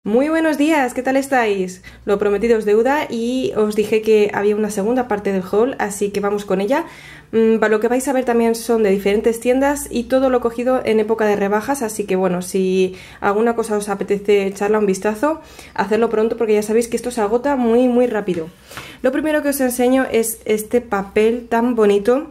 Muy buenos días, ¿qué tal estáis? Lo prometido es deuda y os dije que había una segunda parte del haul, así que vamos con ella. Lo que vais a ver también son de diferentes tiendas y todo lo cogido en época de rebajas, así que bueno, si alguna cosa os apetece echarle un vistazo, hacedlo pronto porque ya sabéis que esto se agota muy rápido. Lo primero que os enseño es este papel tan bonito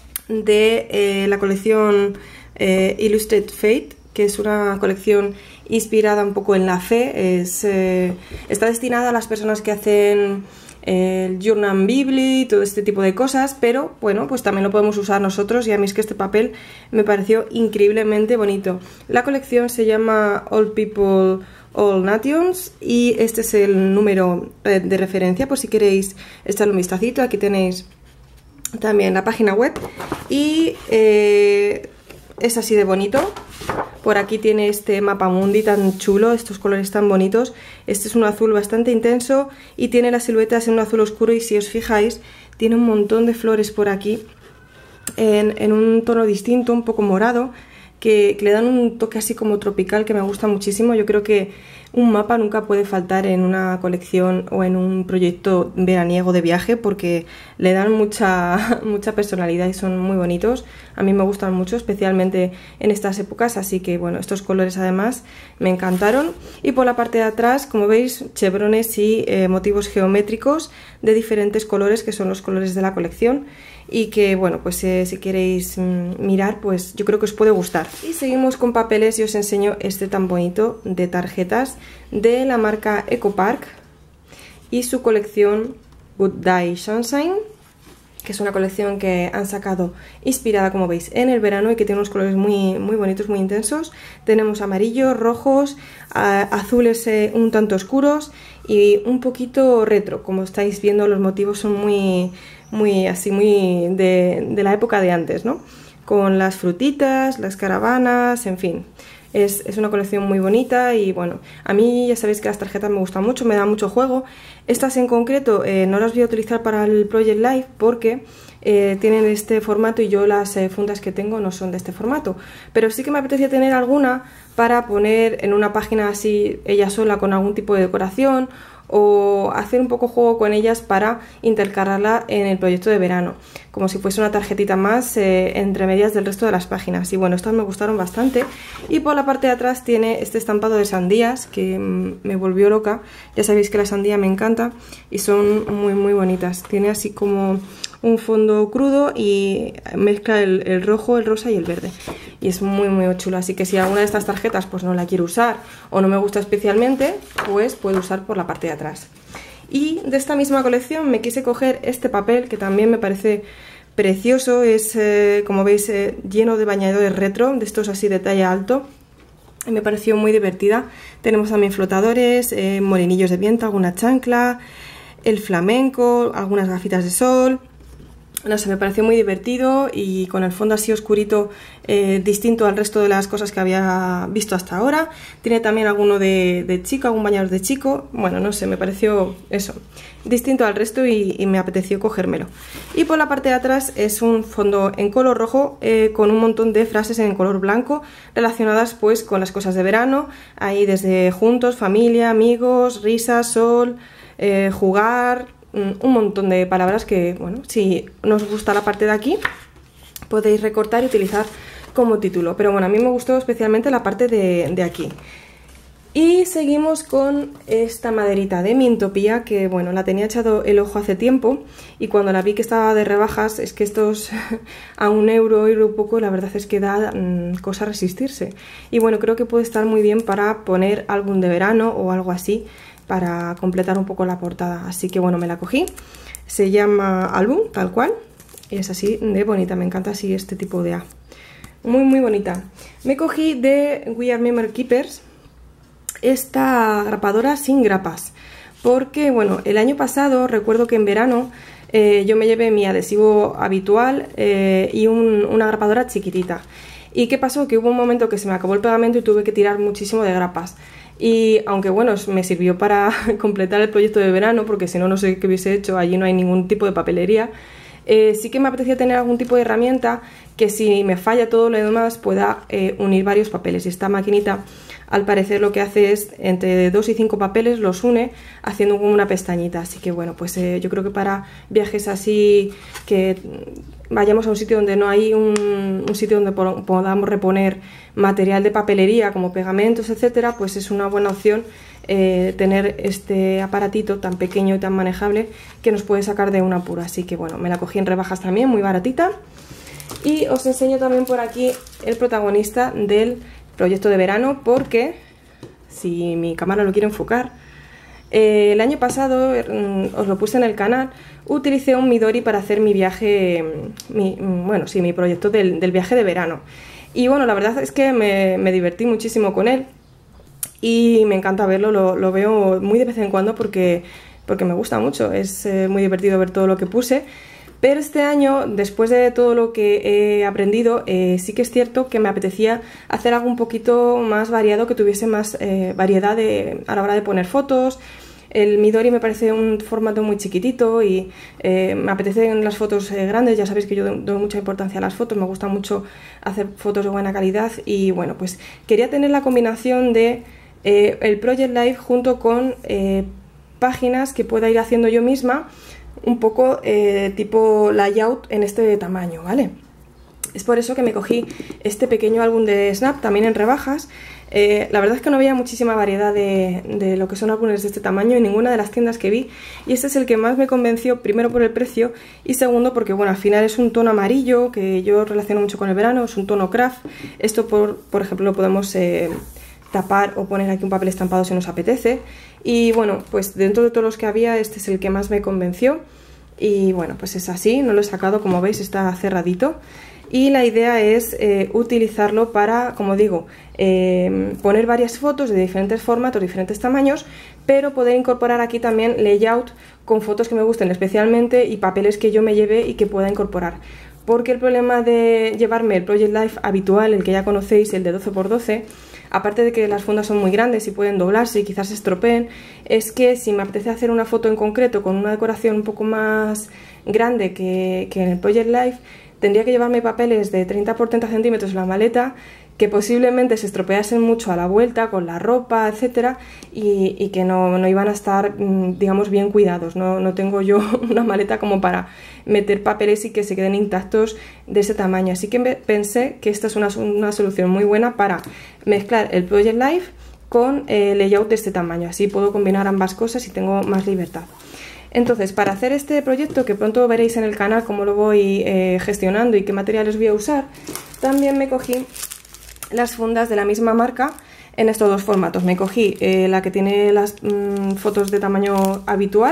de la colección Illustrated Fate, que es una colección inspirada un poco en la fe. Está destinada a las personas que hacen el Journal Bibli y todo este tipo de cosas, pero bueno, pues también lo podemos usar nosotros y a mí es que este papel me pareció increíblemente bonito. La colección se llama All People, All Nations y este es el número de referencia por si queréis echarle un vistacito. Aquí tenéis también la página web y es así de bonito. Por aquí tiene este mapa mundi tan chulo, estos colores tan bonitos. Este es un azul bastante intenso y tiene las siluetas en un azul oscuro y si os fijáis tiene un montón de flores por aquí en un tono distinto, un poco morado, que le dan un toque así como tropical que me gusta muchísimo. Yo creo que un mapa nunca puede faltar en una colección o en un proyecto veraniego de viaje porque le dan mucha personalidad y son muy bonitos. A mí me gustan mucho, especialmente en estas épocas, así que bueno, estos colores además me encantaron. Y por la parte de atrás, como veis, chevrones y motivos geométricos de diferentes colores que son los colores de la colección y que bueno, pues si queréis mirar, pues yo creo que os puede gustar. Y seguimos con papeles y os enseño este tan bonito de tarjetas de la marca Ecopark y su colección Good Day Sunshine, que es una colección que han sacado inspirada, como veis, en el verano y que tiene unos colores muy bonitos, muy intensos. Tenemos amarillos, rojos, azules un tanto oscuros y un poquito retro. Como estáis viendo, los motivos son muy de la época de antes, ¿no? Con las frutitas, las caravanas, en fin. Es una colección muy bonita y bueno, a mí ya sabéis que las tarjetas me gustan mucho, me dan mucho juego. Estas en concreto no las voy a utilizar para el Project Life porque tienen este formato y yo las fundas que tengo no son de este formato. Pero sí que me apetecía tener alguna para poner en una página así ella sola con algún tipo de decoración o hacer un poco juego con ellas para intercalarla en el proyecto de verano, como si fuese una tarjetita más entre medias del resto de las páginas. Y bueno, estas me gustaron bastante. Y por la parte de atrás tiene este estampado de sandías que me volvió loca. Ya sabéis que la sandía me encanta y son muy bonitas. Tiene así como un fondo crudo y mezcla el rojo, el rosa y el verde y es muy chulo, así que si alguna de estas tarjetas pues no la quiero usar o no me gusta especialmente, pues puedo usar por la parte de atrás. Y de esta misma colección me quise coger este papel que también me parece precioso. Es como veis lleno de bañadores retro, de estos así de talla alto. Me pareció muy divertida. Tenemos también flotadores, molinillos de viento, alguna chancla, el flamenco, algunas gafitas de sol. No sé, me pareció muy divertido y con el fondo así oscurito, distinto al resto de las cosas que había visto hasta ahora. Tiene también alguno de chico, algún bañador de chico. Bueno, no sé, me pareció eso, distinto al resto y me apeteció cogérmelo. Y por la parte de atrás es un fondo en color rojo con un montón de frases en color blanco relacionadas pues con las cosas de verano. Ahí desde juntos, familia, amigos, risas, sol, jugar, un montón de palabras que, bueno, si nos gusta la parte de aquí podéis recortar y utilizar como título, pero bueno, a mí me gustó especialmente la parte de aquí. Y seguimos con esta maderita de Mintopía, que bueno, la tenía echado el ojo hace tiempo y cuando la vi que estaba de rebajas, es que estos a €1 y poco, la verdad es que da cosa resistirse. Y bueno, creo que puede estar muy bien para poner álbum de verano o algo así, para completar un poco la portada, así que bueno, me la cogí. Se llama álbum, tal cual, y es así de bonita, me encanta así este tipo de A. Muy bonita. Me cogí de We Are Memory Keepers esta grapadora sin grapas, porque bueno, el año pasado recuerdo que en verano yo me llevé mi adhesivo habitual y una grapadora chiquitita. ¿Y qué pasó? Que hubo un momento que se me acabó el pegamento y tuve que tirar muchísimo de grapas. Y aunque bueno, me sirvió para completar el proyecto de verano, porque si no, no sé qué hubiese hecho, allí no hay ningún tipo de papelería, sí que me apetecía tener algún tipo de herramienta que si me falla todo lo demás pueda unir varios papeles. Y esta maquinita al parecer lo que hace es entre 2 y 5 papeles los une haciendo como una pestañita. Así que bueno, pues yo creo que para viajes así, que vayamos a un sitio donde no hay un sitio donde podamos reponer material de papelería como pegamentos, etcétera, pues es una buena opción tener este aparatito tan pequeño y tan manejable que nos puede sacar de un apuro. Así que bueno, me la cogí en rebajas también, muy baratita. Y os enseño también por aquí el protagonista del proyecto de verano, porque si mi cámara lo quiere enfocar, el año pasado, os lo puse en el canal, utilicé un Midori para hacer mi viaje, mi proyecto del viaje de verano. Y bueno, la verdad es que me divertí muchísimo con él y me encanta verlo, lo veo muy de vez en cuando porque me gusta mucho, es muy divertido ver todo lo que puse. Pero este año, después de todo lo que he aprendido, sí que es cierto que me apetecía hacer algo un poquito más variado, que tuviese más variedad a la hora de poner fotos. El Midori me parece un formato muy chiquitito y me apetecen las fotos grandes. Ya sabéis que yo doy mucha importancia a las fotos, me gusta mucho hacer fotos de buena calidad y bueno, pues quería tener la combinación de el Project Life junto con páginas que pueda ir haciendo yo misma, un poco tipo layout en este tamaño, ¿vale? Es por eso que me cogí este pequeño álbum de Snap, también en rebajas. La verdad es que no había muchísima variedad de lo que son álbumes de este tamaño en ninguna de las tiendas que vi, y este es el que más me convenció, primero por el precio y segundo porque bueno, al final es un tono amarillo que yo relaciono mucho con el verano, es un tono craft. Esto por ejemplo lo podemos tapar o poner aquí un papel estampado si nos apetece. Y bueno, pues dentro de todos los que había, este es el que más me convenció. Y bueno, pues es así, no lo he sacado, como veis está cerradito. Y la idea es utilizarlo para, como digo, poner varias fotos de diferentes formatos, diferentes tamaños, pero poder incorporar aquí también layout con fotos que me gusten especialmente y papeles que yo me lleve y que pueda incorporar. Porque el problema de llevarme el Project Life habitual, el que ya conocéis, el de 12×12, aparte de que las fundas son muy grandes y pueden doblarse y quizás se estropeen, es que si me apetece hacer una foto en concreto con una decoración un poco más grande que en el Project Life, tendría que llevarme papeles de 30 x 30 centímetros en la maleta, que posiblemente se estropeasen mucho a la vuelta con la ropa, etcétera, y que no iban a estar, digamos, bien cuidados. No tengo yo una maleta como para meter papeles y que se queden intactos de ese tamaño. Así que pensé que esta es una solución muy buena para mezclar el Project Life con layout de este tamaño. Así puedo combinar ambas cosas y tengo más libertad. Entonces, para hacer este proyecto, que pronto veréis en el canal cómo lo voy gestionando y qué materiales voy a usar, también me cogí las fundas de la misma marca en estos dos formatos. Me cogí la que tiene las fotos de tamaño habitual,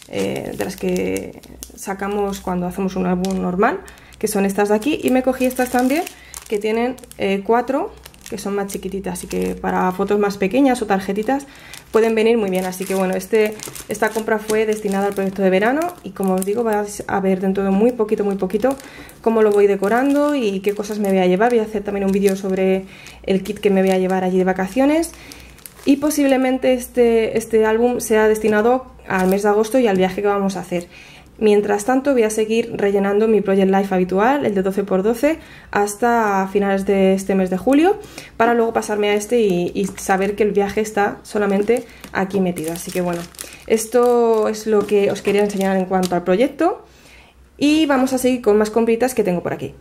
de las que sacamos cuando hacemos un álbum normal, que son estas de aquí, y me cogí estas también, que tienen 4, que son más chiquititas, y que para fotos más pequeñas o tarjetitas pueden venir muy bien. Así que bueno, esta compra fue destinada al proyecto de verano, y como os digo, vais a ver dentro de muy poquito cómo lo voy decorando y qué cosas me voy a llevar. Voy a hacer también un vídeo sobre el kit que me voy a llevar allí de vacaciones, y posiblemente este álbum sea destinado al mes de agosto y al viaje que vamos a hacer. Mientras tanto voy a seguir rellenando mi Project Life habitual, el de 12×12, hasta finales de este mes de julio, para luego pasarme a este y saber que el viaje está solamente aquí metido. Así que bueno, esto es lo que os quería enseñar en cuanto al proyecto, y vamos a seguir con más compritas que tengo por aquí.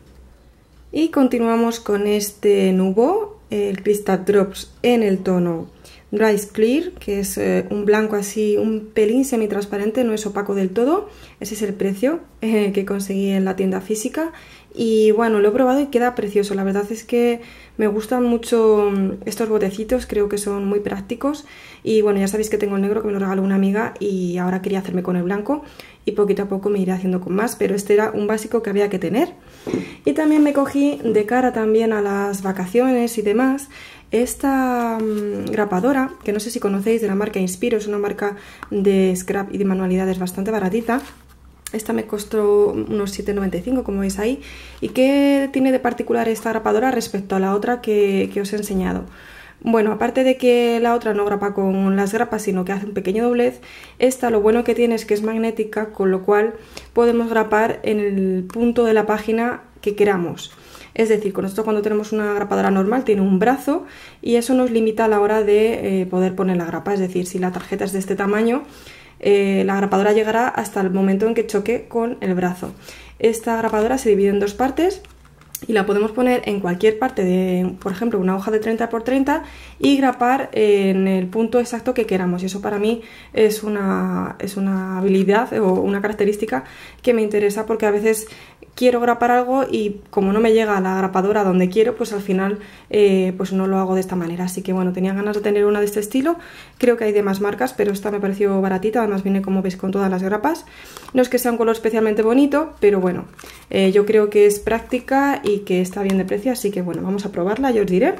Y continuamos con este nubo, el Crystal Drops en el tono Dry Clear, que es un blanco así, un pelín semitransparente, no es opaco del todo. Ese es el precio que conseguí en la tienda física, y bueno, lo he probado y queda precioso. La verdad es que me gustan mucho estos botecitos, creo que son muy prácticos. Y bueno, ya sabéis que tengo el negro, que me lo regaló una amiga, y ahora quería hacerme con el blanco, y poquito a poco me iré haciendo con más, pero este era un básico que había que tener. Y también me cogí, de cara también a las vacaciones y demás, esta grapadora, que no sé si conocéis, de la marca Inspiro. Es una marca de scrap y de manualidades bastante baratita. Esta me costó unos 7,95, como veis ahí. ¿Y qué tiene de particular esta grapadora respecto a la otra que os he enseñado? Bueno, aparte de que la otra no grapa con las grapas, sino que hace un pequeño doblez, esta lo bueno que tiene es que es magnética, con lo cual podemos grapar en el punto de la página que queramos. Es decir, con esto cuando tenemos una grapadora normal tiene un brazo y eso nos limita a la hora de poder poner la grapa. Es decir, si la tarjeta es de este tamaño, la grapadora llegará hasta el momento en que choque con el brazo. Esta grapadora se divide en dos partes y la podemos poner en cualquier parte de, por ejemplo, una hoja de 30 x 30 y grapar en el punto exacto que queramos. Y eso para mí es una habilidad o una característica que me interesa, porque a veces quiero grapar algo y como no me llega a la grapadora donde quiero, pues al final pues no lo hago de esta manera. Así que bueno, tenía ganas de tener una de este estilo. Creo que hay de más marcas, pero esta me pareció baratita. Además viene, como veis, con todas las grapas. No es que sea un color especialmente bonito, pero bueno, yo creo que es práctica y que está bien de precio. Así que bueno, vamos a probarla, yo os diré.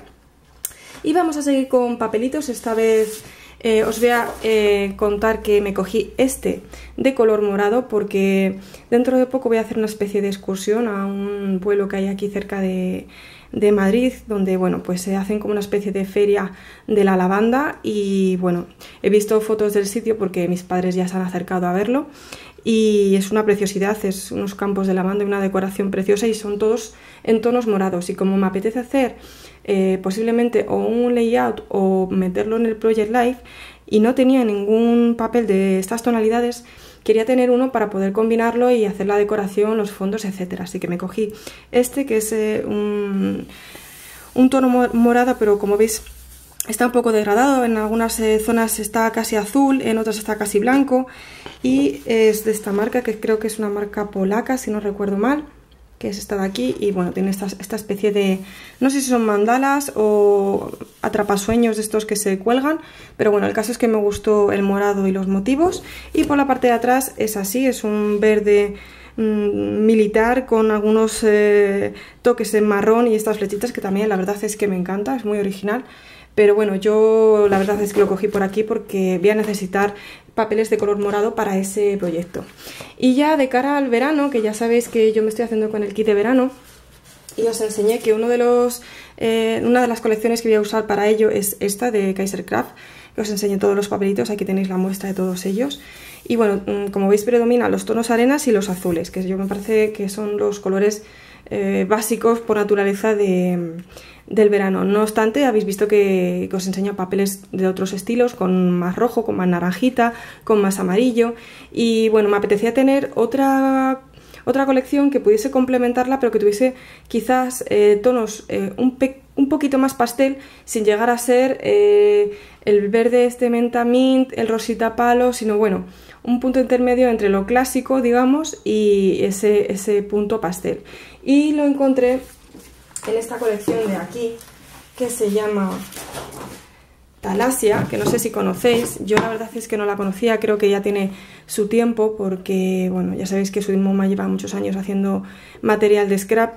Y vamos a seguir con papelitos. Esta vez os voy a contar que me cogí este de color morado, porque dentro de poco voy a hacer una especie de excursión a un pueblo que hay aquí cerca de Madrid, donde bueno, pues se hacen como una especie de feria de la lavanda. Y bueno, he visto fotos del sitio porque mis padres ya se han acercado a verlo y es una preciosidad, es unos campos de lavanda y una decoración preciosa, y son todos en tonos morados. Y como me apetece hacer posiblemente o un layout o meterlo en el Project Life y no tenía ningún papel de estas tonalidades, quería tener uno para poder combinarlo y hacer la decoración, los fondos, etcétera. Así que me cogí este, que es un tono morado, pero como veis está un poco degradado. En algunas zonas está casi azul, en otras está casi blanco, y es de esta marca, que creo que es una marca polaca, si no recuerdo mal, que es esta de aquí. Y bueno, tiene esta especie de, no sé si son mandalas o atrapasueños de estos que se cuelgan, pero bueno, el caso es que me gustó el morado y los motivos. Y por la parte de atrás es así, es un verde militar con algunos toques en marrón y estas flechitas, que también la verdad es que me encanta, es muy original. Pero bueno, yo la verdad es que lo cogí por aquí porque voy a necesitar papeles de color morado para ese proyecto. Y ya de cara al verano, que ya sabéis que yo me estoy haciendo con el kit de verano, y os enseñé que una de las colecciones que voy a usar para ello es esta de Kaisercraft, que os enseño todos los papelitos. Aquí tenéis la muestra de todos ellos. Y bueno, como veis, predomina los tonos arenas y los azules, que yo me parece que son los colores básicos por naturaleza del verano. No obstante, habéis visto que os enseño papeles de otros estilos, con más rojo, con más naranjita, con más amarillo. Y bueno, me apetecía tener otra colección que pudiese complementarla, pero que tuviese quizás tonos un poquito más pastel, sin llegar a ser el verde este menta mint, el rosita palo, sino bueno, un punto intermedio entre lo clásico, digamos, y ese punto pastel. Y lo encontré en esta colección de aquí, que se llama Talasia, que no sé si conocéis. Yo la verdad es que no la conocía, creo que ya tiene su tiempo, porque bueno, ya sabéis que Sweetmama lleva muchos años haciendo material de scrap,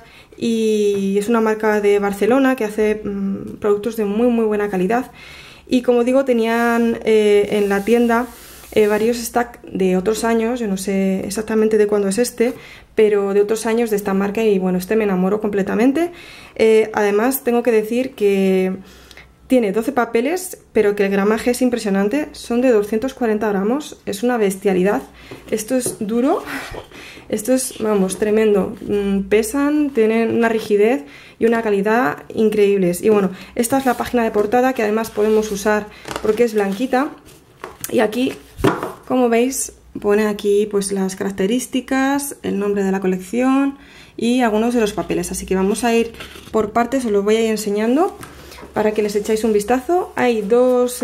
y es una marca de Barcelona que hace productos de muy buena calidad. Y como digo, tenían en la tienda varios stacks de otros años. Yo no sé exactamente de cuándo es este, pero de otros años de esta marca, y bueno, este me enamoró completamente. Además tengo que decir que tiene 12 papeles, pero que el gramaje es impresionante, son de 240 gramos, es una bestialidad. Esto es duro, esto es, vamos, tremendo. Pesan, tienen una rigidez y una calidad increíbles. Y bueno, esta es la página de portada, que además podemos usar porque es blanquita. Y aquí, como veis, pone aquí pues las características, el nombre de la colección y algunos de los papeles. Así que vamos a ir por partes, os los voy a ir enseñando para que les echáis un vistazo. Hay dos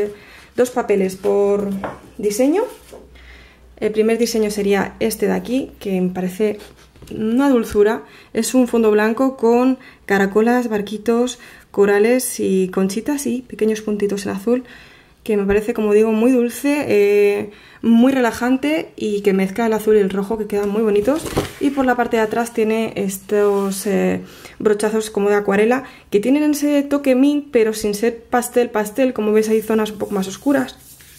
papeles por diseño. El primer diseño sería este de aquí, que me parece una dulzura. Es un fondo blanco con caracolas, barquitos, corales y conchitas y pequeños puntitos en azul, que me parece, como digo, muy dulce, muy relajante, y que mezcla el azul y el rojo, que quedan muy bonitos. Y por la parte de atrás tiene estos brochazos como de acuarela, que tienen ese toque mint, pero sin ser pastel, como veis hay zonas un poco más oscuras,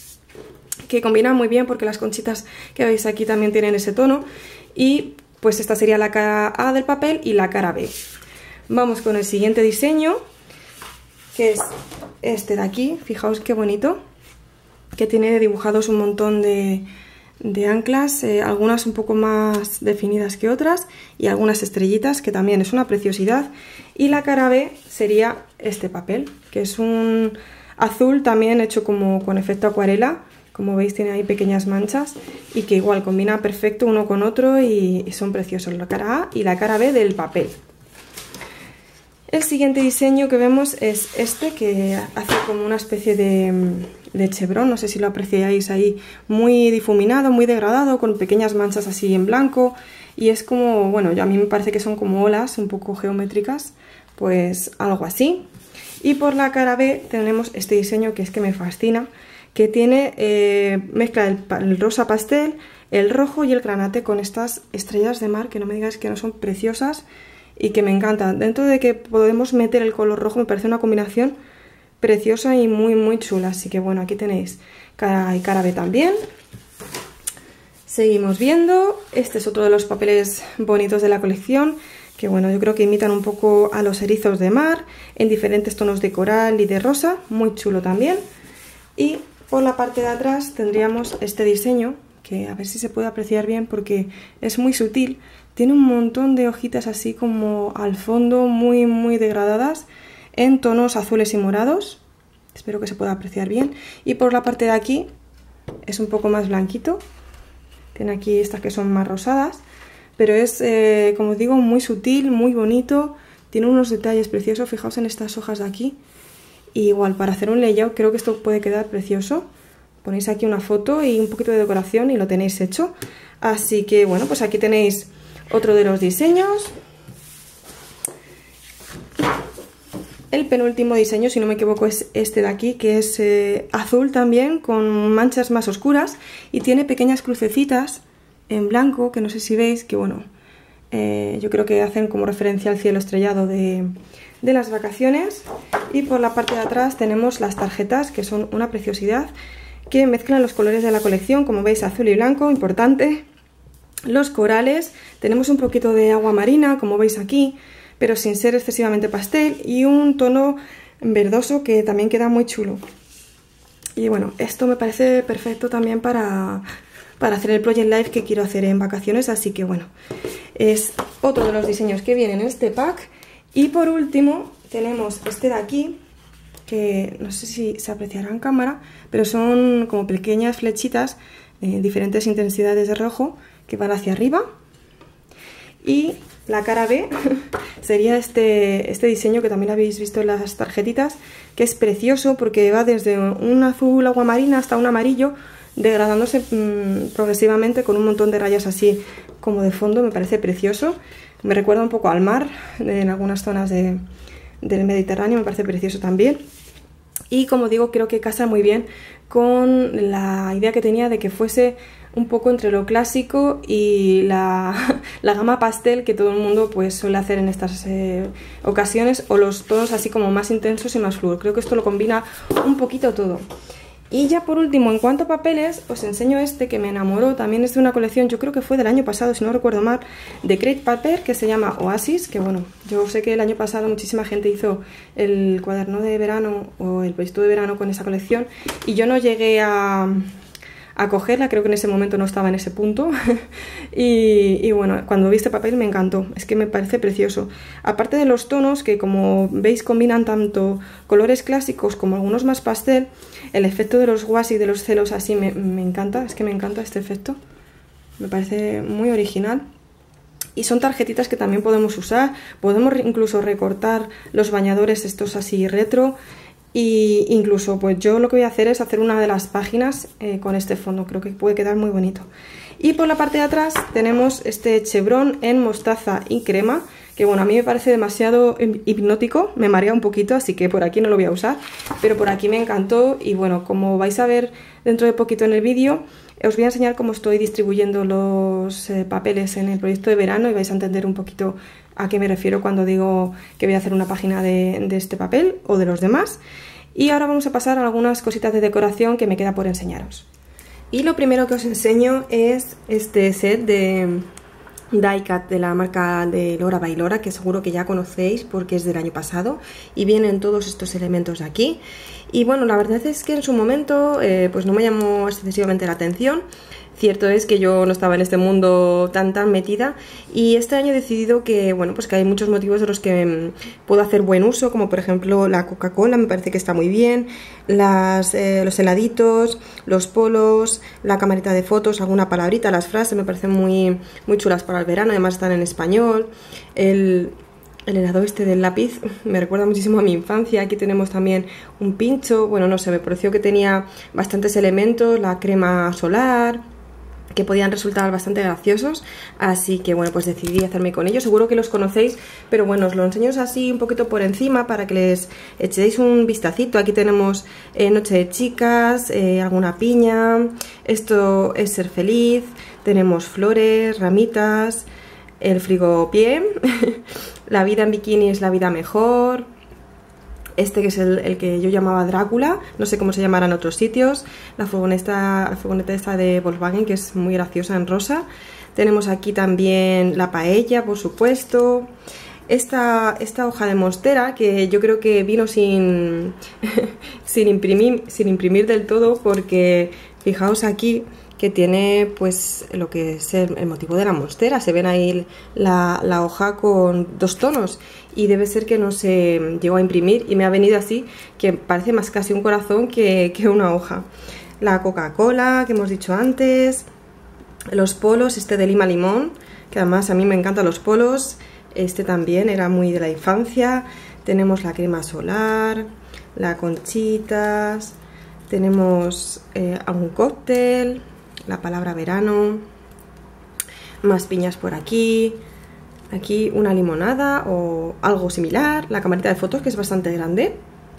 que combinan muy bien porque las conchitas que veis aquí también tienen ese tono. Y pues esta sería la cara A del papel y la cara B. Vamos con el siguiente diseño, que es este de aquí. Fijaos qué bonito, que tiene dibujados un montón de de anclas, algunas un poco más definidas que otras y algunas estrellitas, que también es una preciosidad. Y la cara B sería este papel, que es un azul también hecho como con efecto acuarela. Como veis tiene ahí pequeñas manchas y que igual combina perfecto uno con otro y son preciosos, la cara A y la cara B del papel. El siguiente diseño que vemos es este, que hace como una especie de chevron, no sé si lo apreciáis ahí, muy difuminado, muy degradado, con pequeñas manchas así en blanco, y es como, bueno, a mí me parece que son como olas un poco geométricas, pues algo así. Y por la cara B tenemos este diseño que es que me fascina, que tiene mezcla el rosa pastel, el rojo y el granate con estas estrellas de mar, que no me digáis que no son preciosas y que me encantan. Dentro de que podemos meter el color rojo, me parece una combinación preciosa y muy chula. Así que bueno, aquí tenéis cara A y cara B también. Seguimos viendo, este es otro de los papeles bonitos de la colección, que bueno, yo creo que imitan un poco a los erizos de mar, en diferentes tonos de coral y de rosa, muy chulo también. Y por la parte de atrás tendríamos este diseño, que a ver si se puede apreciar bien porque es muy sutil. Tiene un montón de hojitas así como al fondo, muy degradadas, en tonos azules y morados. Espero que se pueda apreciar bien. Y por la parte de aquí es un poco más blanquito. Tiene aquí estas que son más rosadas, pero es, como os digo, muy sutil, muy bonito. Tiene unos detalles preciosos, fijaos en estas hojas de aquí. Y igual, para hacer un layout creo que esto puede quedar precioso. Ponéis aquí una foto y un poquito de decoración y lo tenéis hecho. Así que bueno, pues aquí tenéis otro de los diseños. El penúltimo diseño, si no me equivoco, es este de aquí, que es azul también, con manchas más oscuras. Y tiene pequeñas crucecitas en blanco, que no sé si veis, que bueno, yo creo que hacen como referencia al cielo estrellado de las vacaciones. Y por la parte de atrás tenemos las tarjetas, que son una preciosidad, que mezclan los colores de la colección, como veis, azul y blanco, importante. Los corales, tenemos un poquito de agua marina, como veis aquí, pero sin ser excesivamente pastel, y un tono verdoso que también queda muy chulo. Y bueno, esto me parece perfecto también para hacer el Project Life que quiero hacer en vacaciones, así que bueno, es otro de los diseños que vienen en este pack. Y por último tenemos este de aquí, que no sé si se apreciará en cámara, pero son como pequeñas flechitas, diferentes intensidades de rojo, que van hacia arriba. Y la cara B sería este diseño que también habéis visto en las tarjetitas, que es precioso porque va desde un azul agua marina hasta un amarillo, degradándose progresivamente con un montón de rayas así como de fondo. Me parece precioso, me recuerda un poco al mar en algunas zonas del Mediterráneo, me parece precioso también. Y como digo, creo que casa muy bien con la idea que tenía de que fuese un poco entre lo clásico y la gama pastel que todo el mundo pues suele hacer en estas ocasiones, o los tonos así como más intensos y más fluos. Creo que esto lo combina un poquito todo. Y ya por último, en cuanto a papeles, os enseño este que me enamoró. También es de una colección, yo creo que fue del año pasado, si no recuerdo mal, de Crate Paper, que se llama Oasis. Que bueno, yo sé que el año pasado muchísima gente hizo el cuaderno de verano o el proyecto de verano con esa colección, y yo no llegué a cogerla, creo que en ese momento no estaba en ese punto. y bueno, cuando vi este papel me encantó, es que me parece precioso. Aparte de los tonos, que como veis combinan tanto colores clásicos como algunos más pastel, el efecto de los washi y de los celos así me encanta, es que me encanta este efecto, me parece muy original. Y son tarjetitas que también podemos usar, podemos incluso recortar los bañadores estos así retro. Y incluso pues yo lo que voy a hacer es hacer una de las páginas con este fondo, creo que puede quedar muy bonito. Y por la parte de atrás tenemos este chevron en mostaza y crema, que bueno, a mí me parece demasiado hipnótico, me marea un poquito, así que por aquí no lo voy a usar, pero por aquí me encantó. Y bueno, como vais a ver dentro de poquito en el vídeo, os voy a enseñar cómo estoy distribuyendo los papeles en el proyecto de verano, y vais a entender un poquito a qué me refiero cuando digo que voy a hacer una página de este papel o de los demás. Y ahora vamos a pasar a algunas cositas de decoración que me queda por enseñaros. Y lo primero que os enseño es este set de die cut de la marca de Lora by Lora, que seguro que ya conocéis porque es del año pasado, y vienen todos estos elementos aquí. Y bueno, la verdad es que en su momento pues no me llamó excesivamente la atención, Cierto es que yo no estaba en este mundo tan metida y este año he decidido que, bueno, pues que hay muchos motivos de los que puedo hacer buen uso, como por ejemplo la Coca-Cola, me parece que está muy bien, los heladitos, los polos, la camarita de fotos, alguna palabrita, las frases me parecen muy chulas para el verano, además están en español. El helado este del lápiz me recuerda muchísimo a mi infancia. Aquí tenemos también un pincho, bueno, no sé, me pareció que tenía bastantes elementos, la crema solar, que podían resultar bastante graciosos, así que bueno, pues decidí hacerme con ellos. Seguro que los conocéis, pero bueno, os lo enseño así un poquito por encima para que les echéis un vistacito. Aquí tenemos Noche de Chicas, alguna piña, esto es Ser Feliz, tenemos flores, ramitas, el frigopié, la vida en bikini es la vida mejor. Este que es el que yo llamaba Drácula, no sé cómo se llamará en otros sitios. La furgoneta esta de Volkswagen, que es muy graciosa en rosa. Tenemos aquí también la paella, por supuesto. Esta hoja de monstera, que yo creo que vino sin imprimir del todo, porque fijaos aquí que tiene pues lo que es el motivo de la monstera. Se ven ahí la hoja con 2 tonos y debe ser que no se llegó a imprimir y me ha venido así, que parece más casi un corazón que una hoja. La Coca-Cola que hemos dicho antes, los polos, este de lima limón, que además a mí me encantan los polos, este también era muy de la infancia. Tenemos la crema solar, la conchitas, tenemos algún cóctel, la palabra verano, más piñas por aquí, aquí una limonada o algo similar, la camarita de fotos que es bastante grande,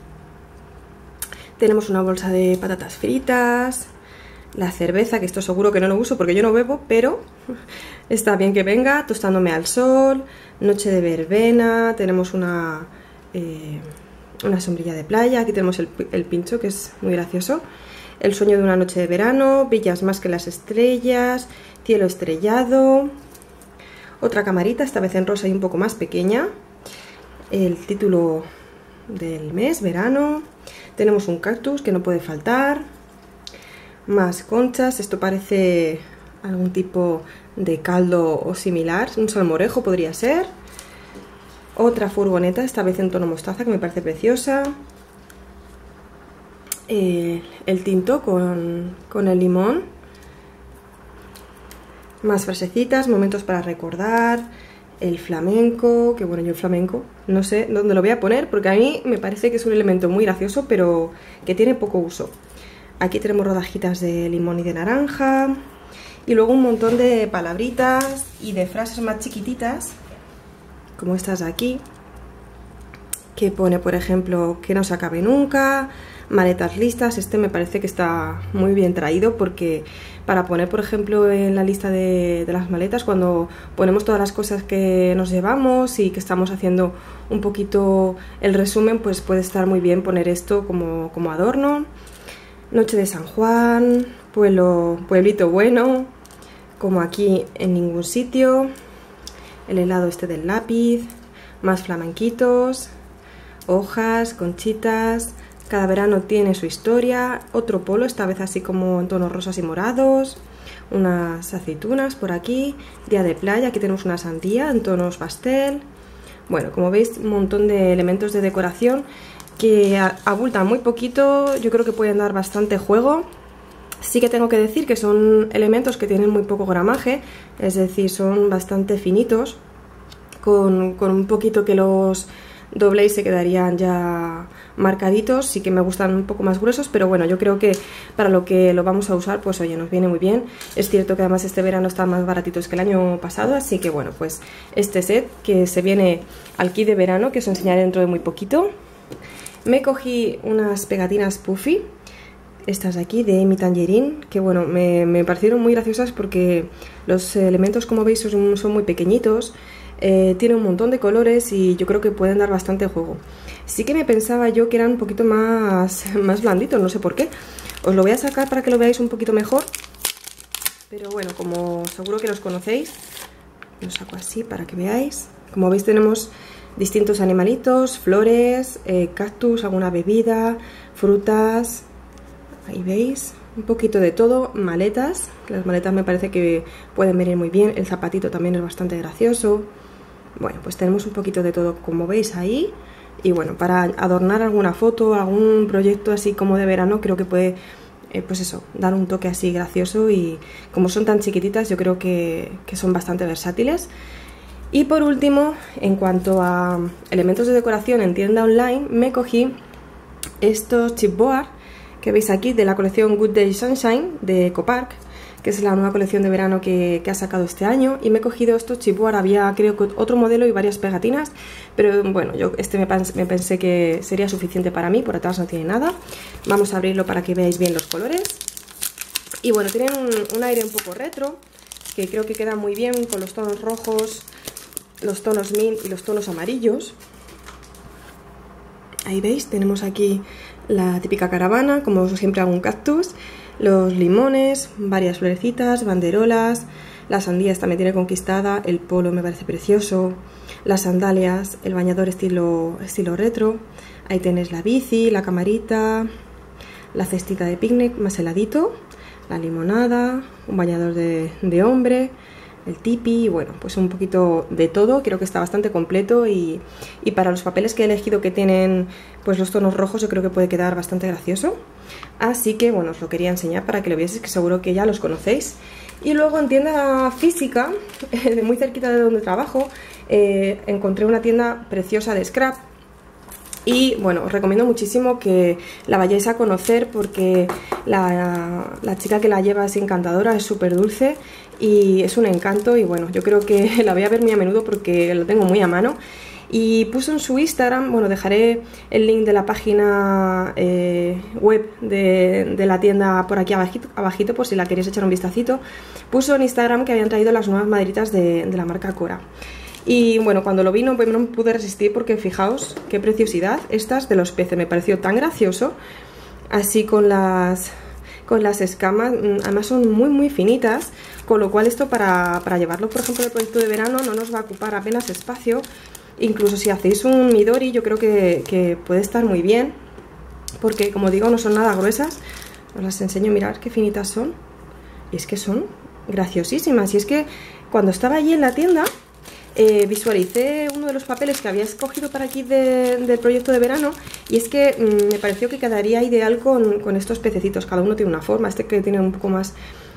tenemos una bolsa de patatas fritas, la cerveza, que esto seguro que no lo uso porque yo no bebo, pero está bien que venga, tostándome al sol, noche de verbena, tenemos una sombrilla de playa, aquí tenemos el pincho que es muy gracioso. El sueño de una noche de verano, brillas más que las estrellas, cielo estrellado, otra camarita, esta vez en rosa y un poco más pequeña, el título del mes, verano, tenemos un cactus que no puede faltar, más conchas, esto parece algún tipo de caldo o similar, un salmorejo podría ser, otra furgoneta, esta vez en tono mostaza que me parece preciosa, el tinto con el limón, más frasecitas, momentos para recordar, el flamenco, que bueno, yo el flamenco no sé dónde lo voy a poner porque a mí me parece que es un elemento muy gracioso pero que tiene poco uso. Aquí tenemos rodajitas de limón y de naranja y luego un montón de palabritas y de frases más chiquititas como estas de aquí, que pone por ejemplo que no se acabe nunca, maletas listas. Este me parece que está muy bien traído porque para poner por ejemplo en la lista de las maletas, cuando ponemos todas las cosas que nos llevamos y que estamos haciendo un poquito el resumen, pues puede estar muy bien poner esto como adorno. Noche de San Juan, pueblito bueno, como aquí en ningún sitio, el helado este del lápiz, más flamenquitos, hojas, conchitas. Cada verano tiene su historia, otro polo, esta vez así como en tonos rosas y morados, unas aceitunas por aquí, día de playa, aquí tenemos una sandía en tonos pastel. Bueno, como veis, un montón de elementos de decoración que abultan muy poquito, yo creo que pueden dar bastante juego. Sí que tengo que decir que son elementos que tienen muy poco gramaje, es decir, son bastante finitos, con un poquito que los dobléis se quedarían ya marcaditos. Sí que me gustan un poco más gruesos, pero bueno, yo creo que para lo que lo vamos a usar, pues oye, nos viene muy bien. Es cierto que además este verano están más baratitos que el año pasado, así que bueno, pues este set que se viene al kit de verano, que os enseñaré dentro de muy poquito. Me cogí unas pegatinas Puffy, estas de aquí de Amy Tangerine, que bueno, me parecieron muy graciosas porque los elementos, como veis, son muy pequeñitos. Tiene un montón de colores y yo creo que pueden dar bastante juego. Sí que me pensaba yo que eran un poquito más blanditos, no sé por qué. Os lo voy a sacar para que lo veáis un poquito mejor. Pero bueno, como seguro que los conocéis, lo saco así para que veáis. Como veis tenemos distintos animalitos, flores, cactus, alguna bebida, frutas. Ahí veis, un poquito de todo, maletas, las maletas me parece que pueden venir muy bien, el zapatito también es bastante gracioso. Bueno, pues tenemos un poquito de todo, como veis ahí. Y bueno, para adornar alguna foto, algún proyecto así como de verano, creo que puede, pues eso, dar un toque así gracioso. Y como son tan chiquititas, yo creo que son bastante versátiles. Y por último, en cuanto a elementos de decoración en tienda online, me cogí estos chipboard que veis aquí de la colección Good Day Sunshine de Ecopark, que es la nueva colección de verano que ha sacado este año, y me he cogido estos chipboard. Había creo que otro modelo y varias pegatinas, pero bueno, yo me pensé que sería suficiente para mí. Por atrás no tiene nada. Vamos a abrirlo para que veáis bien los colores. Y bueno, tienen un aire un poco retro, que creo que queda muy bien con los tonos rojos, los tonos mint y los tonos amarillos. Ahí veis, tenemos aquí la típica caravana, como siempre hago un cactus, los limones, varias florecitas, banderolas, las sandías también tiene conquistada, el polo me parece precioso, las sandalias, el bañador estilo retro, ahí tenéis la bici, la camarita, la cestita de picnic más heladito, la limonada, un bañador de hombre, el tipi, y bueno, pues un poquito de todo. Creo que está bastante completo y para los papeles que he elegido, que tienen pues los tonos rojos, yo creo que puede quedar bastante gracioso. Así que bueno, os lo quería enseñar para que lo vieseis, que seguro que ya los conocéis. Y luego en tienda física, muy cerquita de donde trabajo, encontré una tienda preciosa de scrap. Y bueno, os recomiendo muchísimo que la vayáis a conocer, porque la chica que la lleva es encantadora, es súper dulce y es un encanto. Y bueno, yo creo que la voy a ver muy a menudo porque lo tengo muy a mano. Y puso en su Instagram, bueno, dejaré el link de la página web de la tienda por aquí abajito, por si la queréis echar un vistacito. Puso en Instagram que habían traído las nuevas maderitas de la marca Cora. Y bueno, cuando lo vi no me pude resistir, porque fijaos qué preciosidad. Estas de los peces me pareció tan gracioso, así con las escamas. Además son muy finitas, con lo cual esto para llevarlo, por ejemplo, en el proyecto de verano no nos va a ocupar apenas espacio. Incluso si hacéis un midori, yo creo que puede estar muy bien, porque como digo, no son nada gruesas. Os las enseño, mirad qué finitas son. Y es que son graciosísimas. Y es que cuando estaba allí en la tienda, visualicé uno de los papeles que había escogido para aquí del proyecto de verano, y es que me pareció que quedaría ideal con estos pececitos. Cada uno tiene una forma, este que tiene un poco más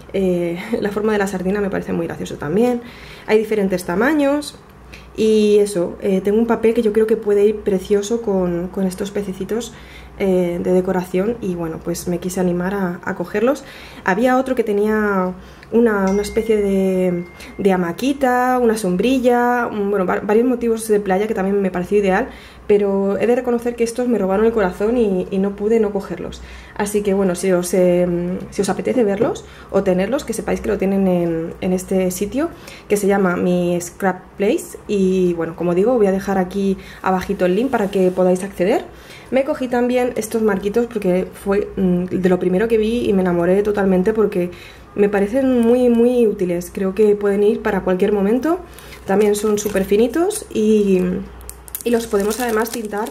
la forma de la sardina me parece muy gracioso también. Hay diferentes tamaños y eso, tengo un papel que yo creo que puede ir precioso con estos pececitos de decoración, y bueno, pues me quise animar a cogerlos. Había otro que tenía una especie de hamaquita, una sombrilla, bueno, varios motivos de playa que también me pareció ideal, pero he de reconocer que estos me robaron el corazón y no pude no cogerlos. Así que bueno, si os apetece verlos o tenerlos, que sepáis que lo tienen en este sitio que se llama Mi Scrap Place. Y bueno, como digo, voy a dejar aquí abajito el link para que podáis acceder. Me cogí también estos marquitos porque fue de lo primero que vi y me enamoré totalmente, porque me parecen muy útiles. Creo que pueden ir para cualquier momento. También son súper finitos y los podemos además tintar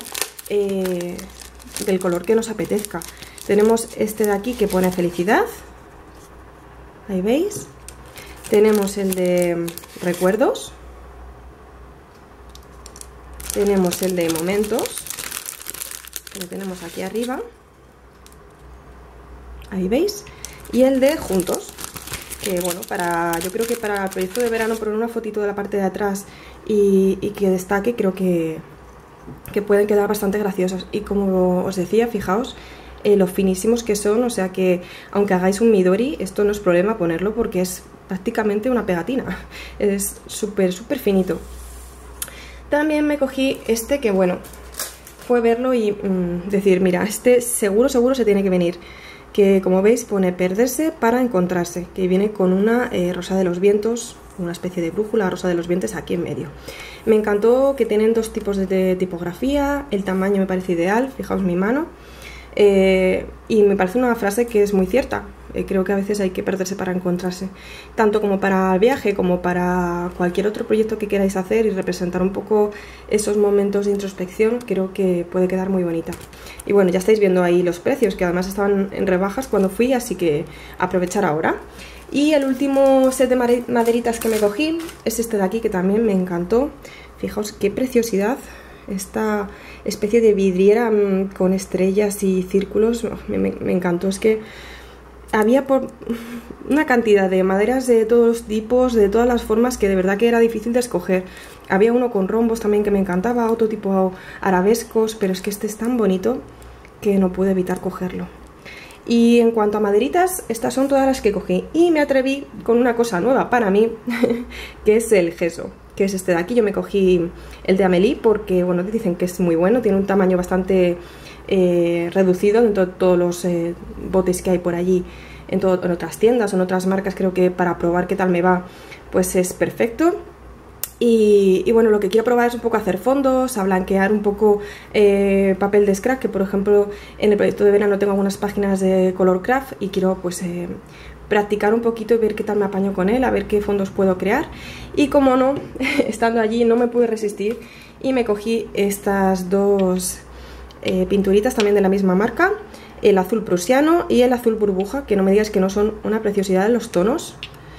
del color que nos apetezca. Tenemos este de aquí que pone felicidad, ahí veis. Tenemos el de recuerdos. Tenemos el de momentos, que lo tenemos aquí arriba, ahí veis. Y el de juntos, que bueno, yo creo que para el proyecto de verano, poner una fotito de la parte de atrás y que destaque, creo que pueden quedar bastante graciosos. Y como os decía, fijaos lo finísimos que son, o sea que aunque hagáis un midori, esto no es problema ponerlo, porque es prácticamente una pegatina, es súper finito. También me cogí este, que bueno, fue verlo y decir, mira, este seguro se tiene que venir, que como veis pone perderse para encontrarse, que viene con una rosa de los vientos, una especie de brújula rosa de los vientos aquí en medio. Me encantó que tienen dos tipos de tipografía, el tamaño me parece ideal, fijaos mi mano, y me parece una frase que es muy cierta. Creo que a veces hay que perderse para encontrarse, tanto como para el viaje como para cualquier otro proyecto que queráis hacer y representar un poco esos momentos de introspección. Creo que puede quedar muy bonita. Y bueno, ya estáis viendo ahí los precios, que además estaban en rebajas cuando fui, así que aprovechar ahora. Y el último set de maderitas que me cogí es este de aquí, que también me encantó. Fijaos qué preciosidad, esta especie de vidriera con estrellas y círculos, me encantó. Es que había por una cantidad de maderas de todos los tipos, de todas las formas, que de verdad que era difícil de escoger. Había uno con rombos también que me encantaba, otro tipo arabescos, pero es que este es tan bonito que no pude evitar cogerlo. Y en cuanto a maderitas, estas son todas las que cogí. Y me atreví con una cosa nueva para mí, que es el gesso, que es este de aquí. Yo me cogí el de Amélie porque, bueno, dicen que es muy bueno, tiene un tamaño bastante reducido dentro de todos los botes que hay por allí, en otras tiendas o en otras marcas. Creo que para probar qué tal me va, pues es perfecto. Y bueno, lo que quiero probar es un poco hacer fondos, a blanquear un poco papel de scrap, que por ejemplo en el proyecto de verano tengo algunas páginas de color craft y quiero pues practicar un poquito y ver qué tal me apaño con él, a ver qué fondos puedo crear. Y como no, estando allí no me pude resistir y me cogí estas dos pinturitas también de la misma marca, el azul prusiano y el azul burbuja, que no me digas que no son una preciosidad en los tonos.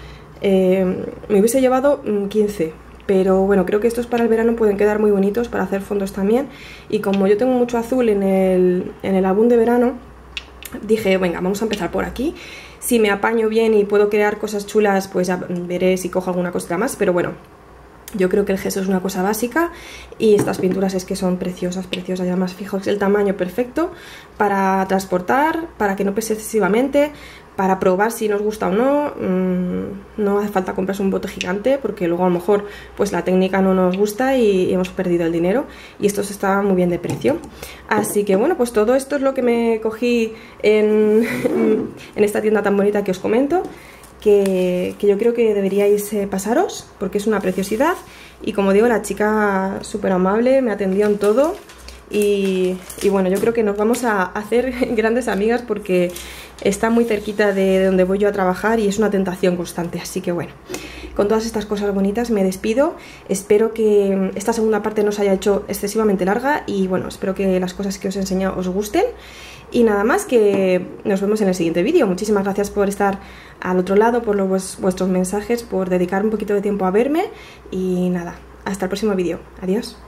Me hubiese llevado 15, pero bueno, creo que estos para el verano pueden quedar muy bonitos para hacer fondos también. Y como yo tengo mucho azul en el álbum de verano, dije, venga, vamos a empezar por aquí. Si me apaño bien y puedo crear cosas chulas, pues ya veré si cojo alguna cosita más, pero bueno, yo creo que el gesso es una cosa básica y estas pinturas es que son preciosas, preciosas. Y además, fijaos el tamaño perfecto para transportar, para que no pese excesivamente, para probar si nos gusta o no. No hace falta comprarse un bote gigante porque luego a lo mejor pues la técnica no nos gusta y hemos perdido el dinero. Y estos estaban muy bien de precio. Así que bueno, pues todo esto es lo que me cogí en esta tienda tan bonita que os comento. Que yo creo que deberíais pasaros porque es una preciosidad. Y como digo, la chica súper amable, me atendió en todo. Y bueno, yo creo que nos vamos a hacer grandes amigas porque está muy cerquita de donde voy yo a trabajar y es una tentación constante. Así que bueno, con todas estas cosas bonitas me despido. Espero que esta segunda parte no se haya hecho excesivamente larga y bueno, espero que las cosas que os he enseñado os gusten. Y nada más, que nos vemos en el siguiente vídeo. Muchísimas gracias por estar al otro lado, por vuestros mensajes, por dedicar un poquito de tiempo a verme. Y nada, hasta el próximo vídeo. Adiós.